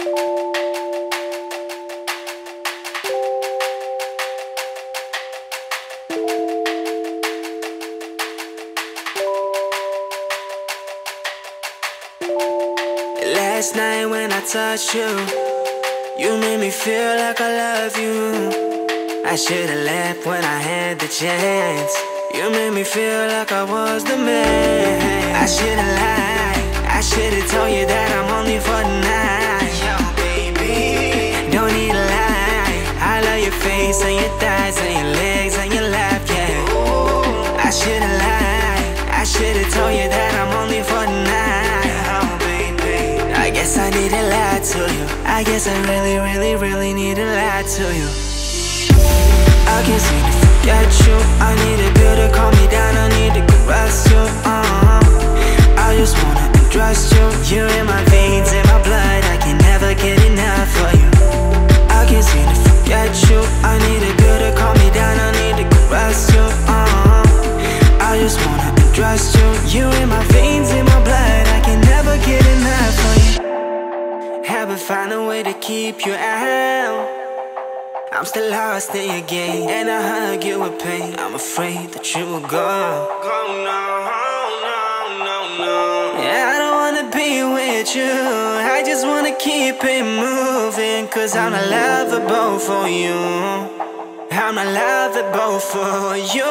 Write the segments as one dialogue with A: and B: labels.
A: Last night when I touched you, you made me feel like I love you. I should've left when I had the chance. You made me feel like I was the man. I should've lied, I should've told you that I'm only for the night. Yo, baby, don't need a lie. I love your face and your thighs and your legs and your laugh, yeah. Ooh, I should've lied, I should've told you that I'm only for the night. Oh, baby, I guess I need to lie to you. I guess I really, really, really need to lie to you. I can't seem to forget you. I need a girl to calm me down. I need to caress you. I just wanna undress you. You're in my veins, in my blood. I can never get enough of you. I can't seem to forget you. I need a girl to calm me down. I need to caress you. I just wanna undress you. You're in my veins, in my blood. I can never get enough of you. Haven't found a way to keep you out. I'm still lost in your game, and I hug you with pain. I'm afraid that you will go. Go, no, no, no, no. Yeah, I don't wanna be with you. I just wanna keep it moving, 'cause I'm not lovable for you. I'm not lovable for you,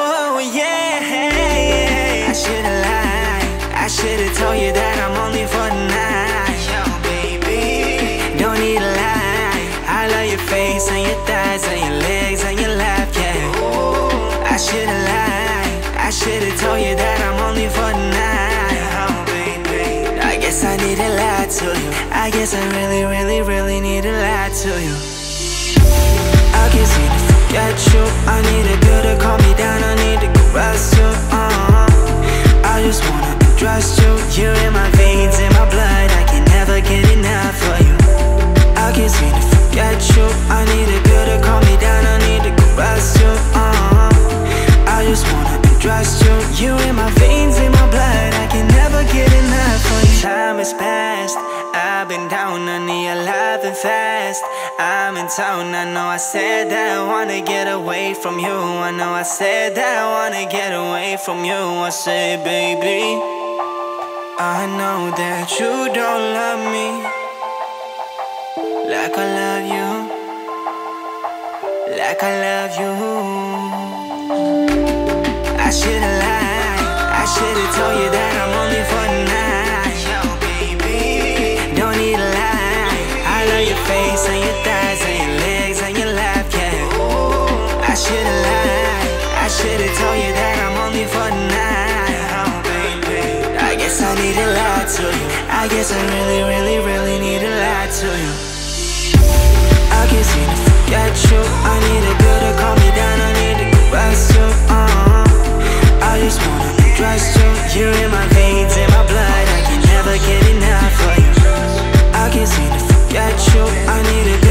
A: yeah. I should've lied, I should've told you that I'm only for the night. Yo, baby, don't need a lie. I love your face and your thighs and your legs and your laugh, yeah. Ooh, I should've lied, I should've told you that I'm only for the night. Oh, baby, I guess I need to lie to you. I guess I really, really, really need to lie to you. I can't seem to forget you. I need a girl to calm me down. I need to caress you. I just wanna undress you. You're in my veins, in my blood. I can never get enough of you. I can't seem to forget you. I need a girl to calm me down. I need to caress you. I just wanna undress you. You're in my veins, in my blood. I can never get enough of you. Time has passed, I've been down on the alive and fast. I'm in town, I know I said that I wanna get away from you. I know I said that I wanna get away from you. I say, baby, I know that you don't love me like I love you, like I love you. I should've lied, I should've told you that I'm only for the night. Yo, baby, don't need a lie. I love your face and your thighs and your legs and your laugh, yeah. Ooh, I should've lied, I should've told you that I'm only for the night. Oh, baby, I guess I need to lie to you. I guess I really, really, really need to lie to you. I can't seem to forget you. I need a girl to calm me down. I need to caress you. I just wanna undress you. You're in my veins, in my blood. I can never get enough of you. I can't seem to forget you. I need a